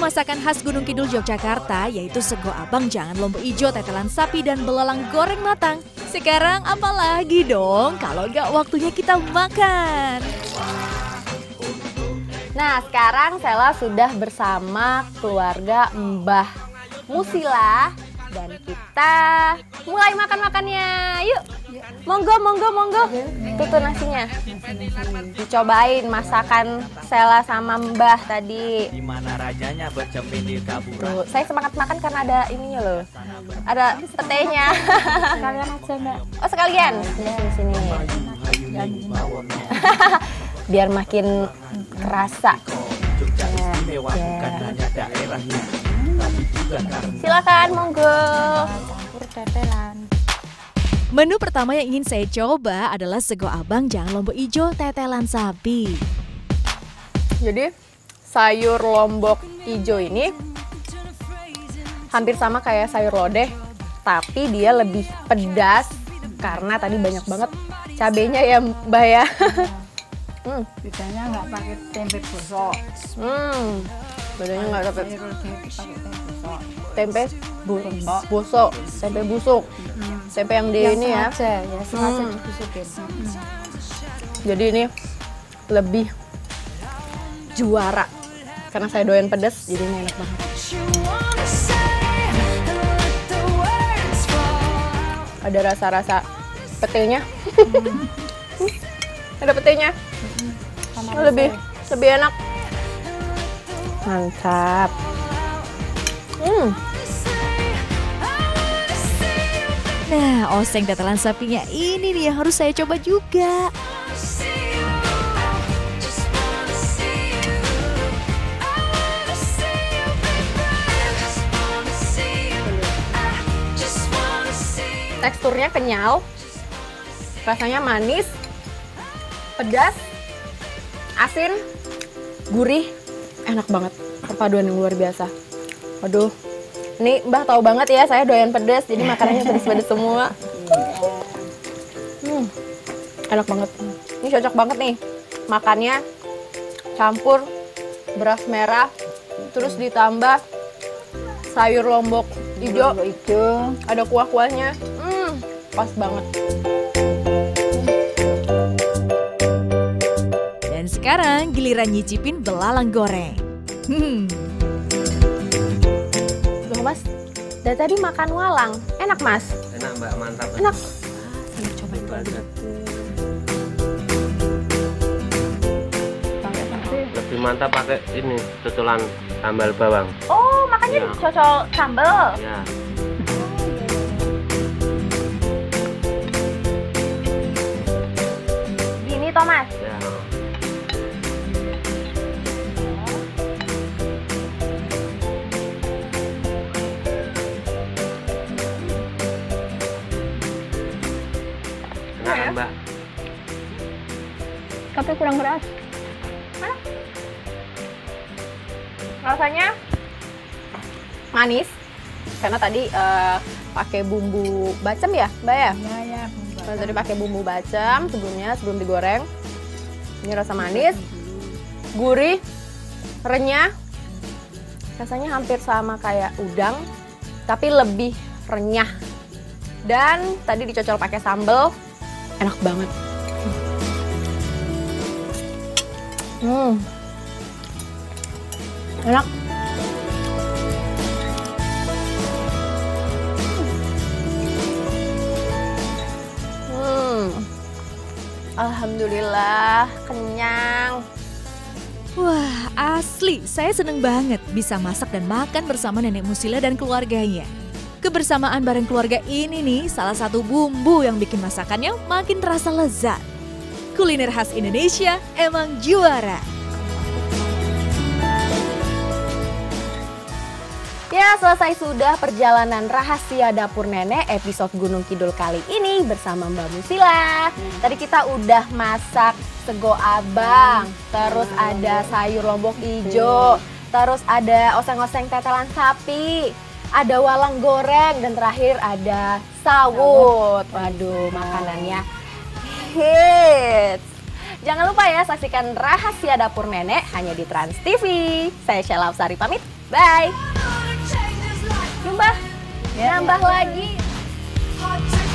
masakan khas Gunung Kidul Yogyakarta yaitu sego abang jangan lombok ijo, tetelan sapi dan belalang goreng matang. Sekarang apalagi dong kalau nggak waktunya kita makan. Nah, sekarang Sela sudah bersama keluarga Mbah Musila dan kita mulai makan-makannya. Yuk, monggo. Tuh nasinya. Dicobain masakan Sela sama Mbah tadi. Gimana rajanya bercemil kabur? Tuh, saya semangat makan karena ada ininya loh. Ada petenya. Sekalian aja Mbak. Oh, sekalian. Sini. Biar makin kerasa. Bukan hanya daerahnya, tapi juga karena Silakan, monggo. Tetelan. Menu pertama yang ingin saya coba adalah sego abang jangan lombok ijo, tetelan sapi. Jadi sayur lombok hijau ini hampir sama kayak sayur lodeh, tapi dia lebih pedas karena tadi banyak banget cabenya ya Mbak ya. Bedanya nggak pakai tempe busuk. Bedanya nggak pakai Sayur lodeh pakai tempe busuk. tempe busuk, tempe busuk, tempe yang di ini ya. Sengaja dibusukin. Jadi ini lebih juara karena saya doyan pedas, jadi ini enak banget. Ada rasa-rasa petenya. Ada petenya. Lebih enak. Mantap. Nah, oseng tetelan sapinya ini nih yang harus saya coba juga. Teksturnya kenyal, rasanya manis, pedas, asin, gurih, enak banget. Perpaduan yang luar biasa. Waduh, ini Mbah tahu banget ya saya doyan pedas, jadi makanannya pedas-pedas semua. Enak banget. Ini cocok banget nih, makannya campur beras merah, terus ditambah sayur lombok hijau, ada kuah-kuahnya. Pas banget. Dan sekarang giliran nyicipin belalang goreng. Loh Mas, dari tadi makan walang, enak Mas? enak Mbak, mantap. Enak. Saya cobain kalau gitu. Lebih mantap pakai ini tutulan sambal bawang. Oh, makanya Ya. dicocol sambal. Ya. Gini Thomas. Ya. Enak kan, Mbak? Tapi kurang beras. Mana? Rasanya manis karena tadi pakai bumbu bacem ya, Mbak ya? Ya. Karena tadi pakai bumbu bacem sebelum digoreng. Ini rasa manis, gurih, renyah. Rasanya hampir sama kayak udang, tapi lebih renyah. Dan tadi dicocol pakai sambal, enak banget. Enak. Alhamdulillah, kenyang. Wah, asli saya seneng banget bisa masak dan makan bersama nenek Musila dan keluarganya. Kebersamaan bareng keluarga ini nih salah satu bumbu yang bikin masakannya makin terasa lezat. Kuliner khas Indonesia emang juara. Ya, selesai sudah perjalanan rahasia dapur nenek episode Gunung Kidul kali ini bersama Mbak Musila. Tadi kita udah masak sego abang, terus ada sayur lombok hijau, terus ada oseng-oseng tetelan sapi, ada walang goreng, dan terakhir ada sawut. Waduh, makanannya hits. Jangan lupa ya saksikan Rahasia Dapur Nenek hanya di Trans TV. Saya Sheila Upsari pamit. Bye. Jumpa. Nambah lagi.